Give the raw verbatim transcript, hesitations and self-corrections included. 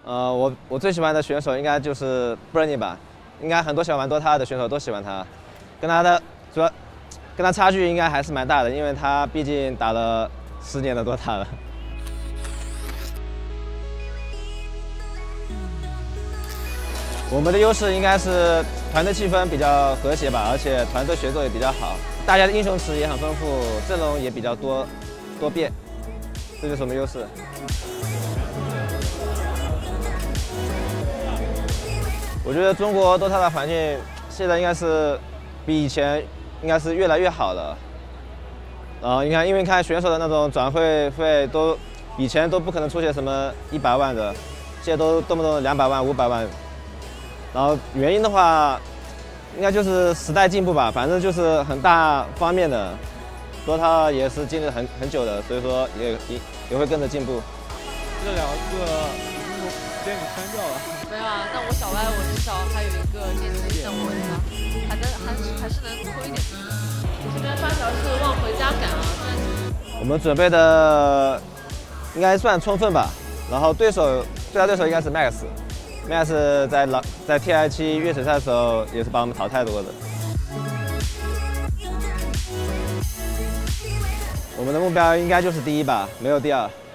呃，我我最喜欢的选手应该就是 Bernie 吧，应该很多喜欢玩 Dota 的选手都喜欢他，跟他的主要跟他差距应该还是蛮大的，因为他毕竟打了十年的 Dota 了。我们的优势应该是团队气氛比较和谐吧，而且团队协作也比较好，大家的英雄池也很丰富，阵容也比较多多变，这就是我们优势。我觉得中国 Dota 的环境现在应该是比以前应该是越来越好了。然后你看，因为看选手的那种转会费都以前都不可能出现什么一百万的，现在都动不动两百万、五百万。然后原因的话，应该就是时代进步吧，反正就是很大方面的，Dota也是经历了很很久的，所以说也也也会跟着进步。 这两个已经直接给删掉了。 没有啊，那我小歪我至少还有一个练习等我呢，还能还是还是能扣一点。我这边发条是往回家赶啊， 我们准备的应该算充分吧，然后对手最大对手应该是 Max。Max 在老在 T I 七月水赛的时候也是把我们淘汰过的。我们的目标应该就是第一吧，没有第二。